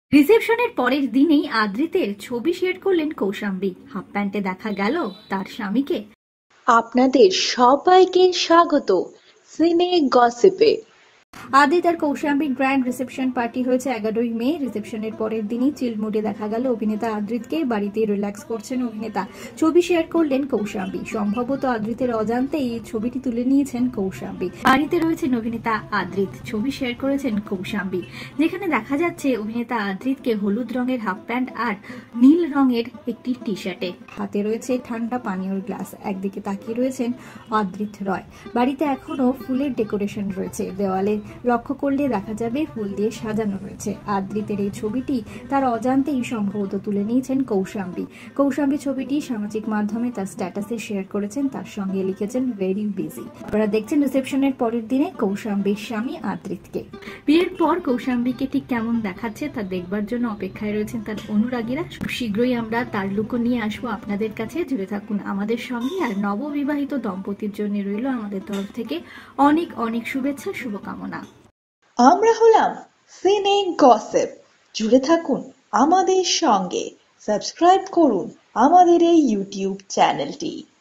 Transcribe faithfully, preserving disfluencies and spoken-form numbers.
রিসেপশনের পরের দিনেই আদ্রিতের ছবি শেয়ার করলেন কৌশাম্বী। হাফ প্যান্টে দেখা গেল তার স্বামীকে। আপনাদের সবাইকে স্বাগত সিনে গসিপে। আদ্রিত আর কৌশাম্বীর গ্র্যান্ড রিসেপশন পার্টি হয়েছে এগারোই মে। রিসেপশনের পরের দিনই চিল মুডে দেখা গেল অভিনেতা আদ্রিতকে। বাড়িতে রিল্যাক্স করছেন অভিনেতা। ছবি শেয়ার করলেন কৌশাম্বী। সম্ভবত আদ্রিতের অজান্তেই এই ছবিটি তুলে নিয়েছেন কৌশাম্বী। বাড়িতে রয়েছেন অভিনেতা আদ্রিত। ছবি শেয়ার করেছেন কৌশাম্বী, যেখানে দেখা যাচ্ছে অভিনেতা আদ্রিতকে হলুদ রঙের হাফ প্যান্ট আর নীল রঙের একটি টি শার্টে। হাতে রয়েছে ঠান্ডা পানীয় গ্লাস। একদিকে তাকিয়ে রয়েছেন আদ্রিত রয়। বাড়িতে এখনো ফুলের ডেকোরেশন রয়েছে। দেওয়ালে লক্ষ্য করলে দেখা যাবে ফুল দিয়ে সাজানো রয়েছে। আদ্রিতের এই ছবিটি তার অজান্তেই সম্ভবত তুলে নিয়েছেন কৌশাম্বী। কৌশাম্বী ছবিটি সামাজিক মাধ্যমে তার স্ট্যাটাসে শেয়ার করেছেন। তার সঙ্গে লিখেছেন ভেরি বিজি। আপনারা দেখছেন রিসেপশনের পরের দিনে কৌশাম্বীর স্বামী আদ্রিতকে। বিয়ের পর কৌশাম্বীকে ঠিক কেমন দেখাচ্ছে তা দেখবার জন্য অপেক্ষায় রয়েছেন তার অনুরাগীরা। শীঘ্রই আমরা তার লুকও নিয়ে আসবো আপনাদের কাছে। জুড়ে থাকুন আমাদের সঙ্গে। আর নববিবাহিত দম্পতির জন্য রইল আমাদের তরফ থেকে অনেক অনেক শুভেচ্ছা, শুভকামনা। আমরা হলাম সিনে গসিপ। জুড়ে থাকুন আমাদের সঙ্গে। সাবস্ক্রাইব করুন আমাদের এই ইউটিউব চ্যানেলটি।